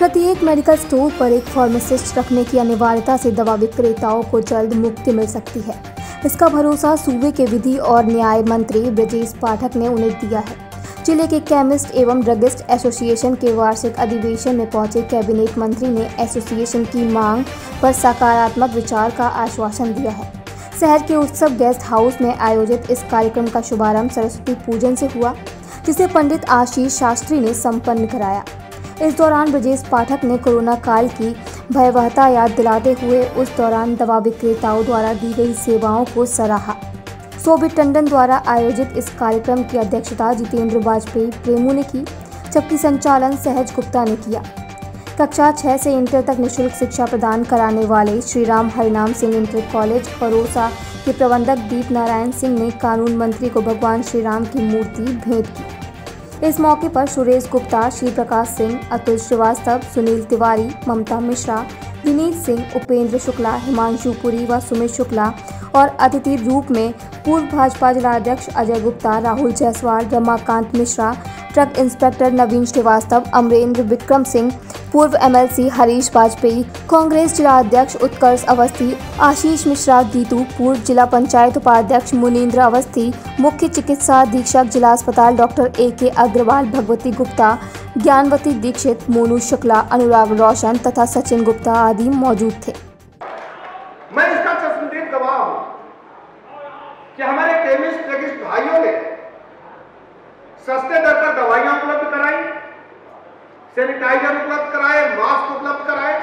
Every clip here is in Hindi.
प्रत्येक मेडिकल स्टोर पर एक फार्मासिस्ट रखने की अनिवार्यता से दवा विक्रेताओं को जल्द मुक्ति मिल सकती है। इसका भरोसा सूबे के विधि और न्याय मंत्री ब्रजेश पाठक ने उन्हें दिया है। जिले के केमिस्ट एवं ड्रगिस्ट एसोसिएशन के वार्षिक अधिवेशन में पहुंचे कैबिनेट मंत्री ने एसोसिएशन की मांग पर सकारात्मक विचार का आश्वासन दिया है। शहर के उत्सव गेस्ट हाउस में आयोजित इस कार्यक्रम का शुभारंभ सरस्वती पूजन से हुआ, जिसे पंडित आशीष शास्त्री ने संपन्न कराया। इस दौरान ब्रजेश पाठक ने कोरोना काल की भयावहता याद दिलाते हुए उस दौरान दवा विक्रेताओं द्वारा दी गई सेवाओं को सराहा। शोभित टंडन द्वारा आयोजित इस कार्यक्रम की अध्यक्षता जितेंद्र वाजपेयी प्रेमू ने की, जबकि संचालन सहज गुप्ता ने किया। कक्षा 6 से इंटर तक निःशुल्क शिक्षा प्रदान कराने वाले श्री राम हरिनाम सिंह इंटर कॉलेज परोसा के प्रबंधक दीप नारायण सिंह ने कानून मंत्री को भगवान श्री राम की मूर्ति भेंट की। इस मौके पर सुरेश गुप्ता, श्री प्रकाश सिंह, अतुल श्रीवास्तव, सुनील तिवारी, ममता मिश्रा, विनीत सिंह, उपेंद्र शुक्ला, हिमांशु पुरी व सुमित शुक्ला और अतिथि रूप में पूर्व भाजपा जिलाध्यक्ष अजय गुप्ता, राहुल जायसवाल, रमाकांत मिश्रा, ट्रक इंस्पेक्टर नवीन श्रीवास्तव, अमरेंद्र विक्रम सिंह, पूर्व एमएलसी हरीश वाजपेयी, कांग्रेस जिलाध्यक्ष उत्कर्ष अवस्थी, आशीष मिश्रा गीतू, पूर्व जिला पंचायत उपाध्यक्ष मुनींद्र अवस्थी, मुख्य चिकित्सा अधीक्षक जिला अस्पताल डॉक्टर AK अग्रवाल, भगवती गुप्ता, ज्ञानवती दीक्षित, मोनू शुक्ला, अनुराग रोशन तथा सचिन गुप्ता आदि मौजूद थे। मैं इसका चश्मदीद गवाह हूं कि हमारे केमिस्ट ड्रगिस्ट भाइयों ने सस्ते दर पर दवाइयां उपलब्ध कराई, सैनिटाइजर उपलब्ध कराए, मास्क उपलब्ध कराए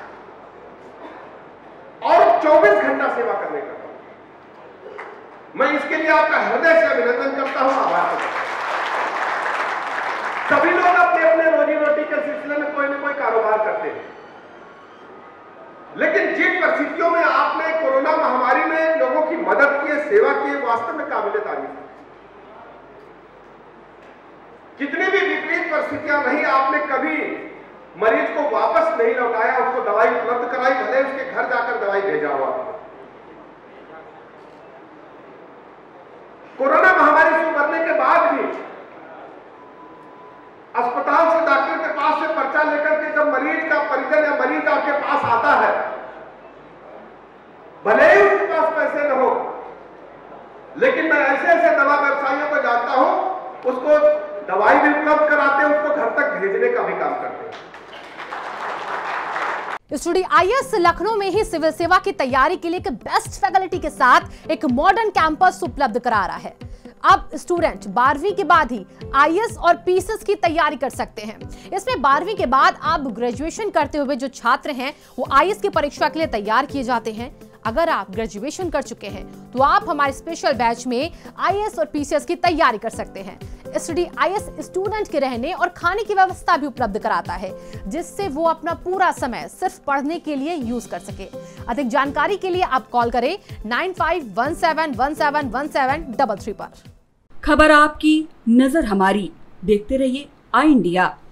और 24 घंटा सेवा करने का काम। मैं इसके लिए आपका हृदय से अभिनंदन करता हूं, आभार करता हूं। सभी लोग अपने अपने रोजी रोटी के सिलसिले में कोई न कोई कारोबार करते हैं, लेकिन जिन परिस्थितियों में आपने कोरोना महामारी में लोगों की मदद की, सेवा की, वास्तव में काबिल तारीफ है। कितनी भी विपरीत परिस्थितियां नहीं, आपने कभी मरीज को वापस नहीं लौटाया, उसको दवाई उपलब्ध कराई, भले उसके घर जाकर दवाई भेजा हुआ। कोरोना महामारी से उबरने के बाद भी अस्पताल से डॉक्टर के पास से पर्चा लेकर के जब मरीज का परिजन या मरीज आपके पास आता है, भले ही उसके पास पैसे न हो, लेकिन मैं ऐसे ऐसे दवा व्यवसायियों को जानता हूं, उसको दवाई भी उपलब्ध कराते हैं, उसको घर तक भेजने का भी काम करते हैं। स्टूडियो IAS लखनऊ में ही सिविल सेवा की तैयारी के लिए एक बेस्ट फैकल्टी के साथ एक मॉडर्न कैंपस उपलब्ध करा रहा है। अब स्टूडेंट 12वीं के बाद ही IAS और PCS की तैयारी कर सकते हैं। इसमें 12वीं के बाद आप ग्रेजुएशन करते हुए जो छात्र हैं वो IAS की परीक्षा के लिए तैयार किए जाते हैं। अगर आप ग्रेजुएशन कर चुके हैं तो आप हमारे स्पेशल बैच में IAS और PCS की तैयारी कर सकते हैं। स्टडी IAS स्टूडेंट के रहने और खाने की व्यवस्था भी उपलब्ध कराता है, जिससे वो अपना पूरा समय सिर्फ पढ़ने के लिए यूज कर सके। अधिक जानकारी के लिए आप कॉल करें 9517171733 पर। खबर आपकी, नजर हमारी। देखते रहिए आई इंडिया।